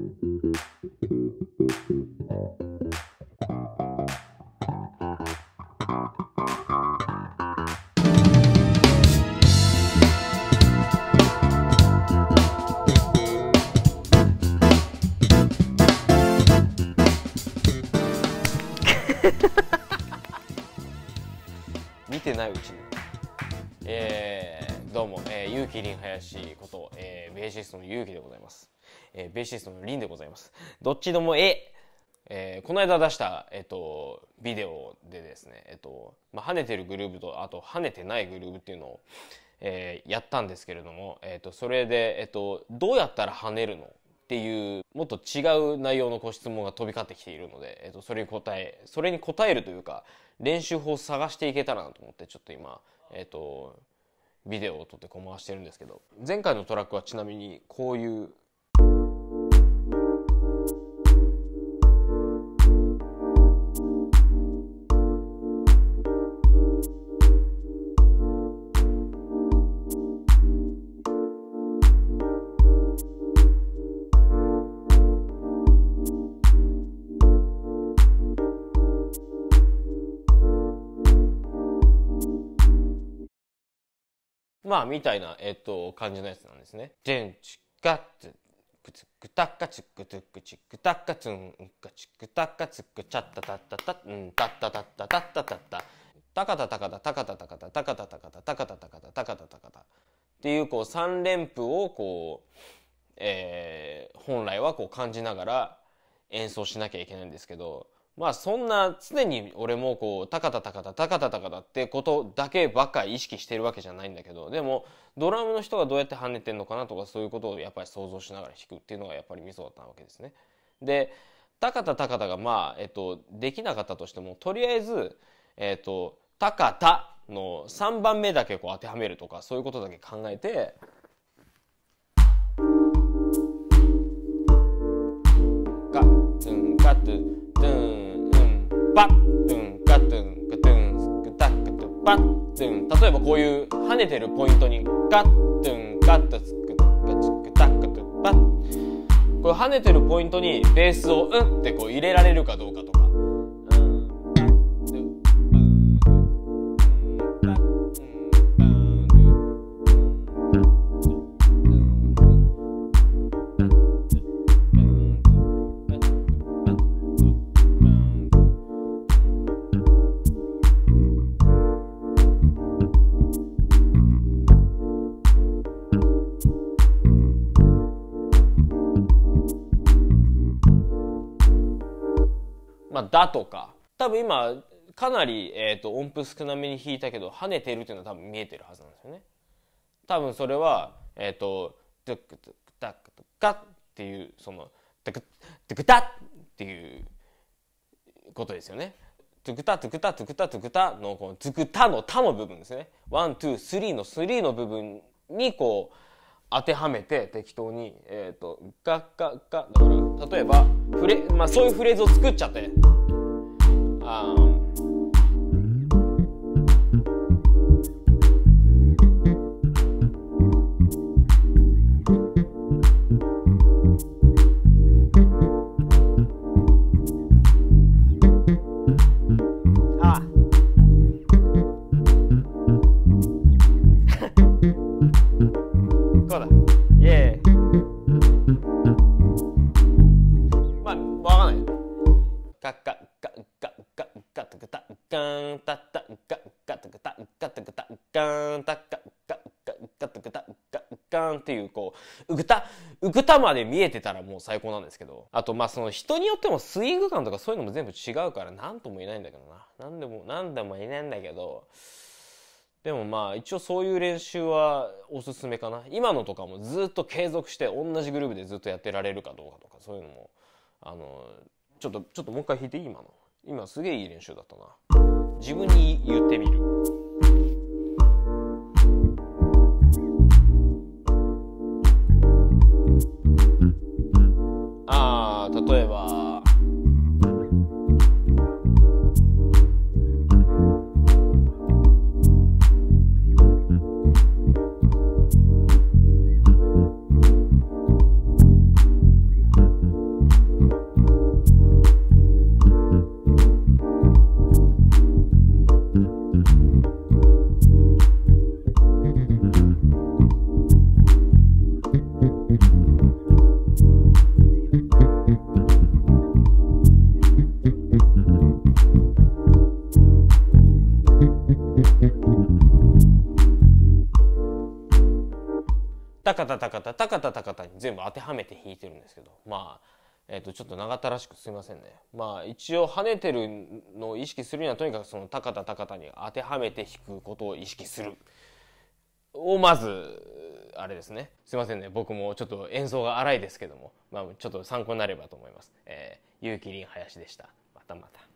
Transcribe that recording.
見てないうちに。どうも、結城凛林こと、ベーシストの結城でございます。ベーシストの凛でございます。どっちでもこの間出した、ビデオでですね、跳ねてるグルーブと、あと跳ねてないグルーブっていうのを、やったんですけれども、それで、どうやったら跳ねるのっていうもっと違う内容のご質問が飛び交ってきているので、それに答えるというか練習法を探していけたらなと思って、ちょっと今、ビデオを撮って回してるんですけど、前回のトラックはちなみにこういうみたいな、感じのやつなんですね。でんちかつくつくたかつくつくちくたかつんかちくたかつくちゃったたったたんたったたったたったたったたかたたかたたかたたかたたかたたかたたかたたかたたかたたかたっていう3連符を本来は感じながら演奏しなきゃいけないんですけど、そんな常に俺もタカタタカタタカタタカタってことだけばっかり意識してるわけじゃないんだけど、でもドラムの人がどうやって跳ねてんのかなとか、そういうことをやっぱり想像しながら弾くっていうのがやっぱりミソだったわけですね。でタカタタカタができなかったとしても、とりあえずタカタの3番目だけ当てはめるとか、そういうことだけ考えて、ガツンガツンドゥンバッドゥンガトゥンガトゥンスクタックトゥバッドゥン、例えばこういう跳ねてるポイントにガッドゥンガットスクガチクタックトゥバッ、これ跳ねてるポイントにベースをって入れられるかどうかとか、だとか、多分今かなり、音符少なめに弾いたけど跳ねてるっていうのは多分見えてるはずなんですよね。多分それはドゥクドゥクタックトゥカッっていう、そのドゥクドゥクタッっていうことですよね。ドゥクタドゥクタドゥクタドゥクタのドゥクタのタの部分ですね。ワン、ツー、スリーのスリーの部分に当てはめて適当にガッガッガッ、だから例えばそういうフレーズを作っちゃって、こうだ、イエーイ、わかんない。ガッガッガッガッガッガッタグタガーンタッタガッガッタグタガッタグタガーンタッガッガッガッガッタグタガッガーンっていうウグタまで見えてたらもう最高なんですけど、あとその人によってもスイング感とかそういうのも全部違うから何とも言えないんだけどな、何でも言えないんだけど、でも一応そういう練習はおすすめかな。今のとかもずっと継続して同じグループでずっとやってられるかどうかとか、そういうのもちょっともう一回弾いていい？今すげえいい練習だったな。自分に言ってみる。例えばタカタタカタタカタタカタに全部当てはめて弾いてるんですけど、まあちょっと長ったらしくすいませんね。まあ一応跳ねてるのを意識するにはとにかくそのタカタタカタに当てはめて弾くことを意識するをまずあれですね。すいませんね、僕もちょっと演奏が荒いですけども、まあちょっと参考になればと思います。結城凛林でした。またまた。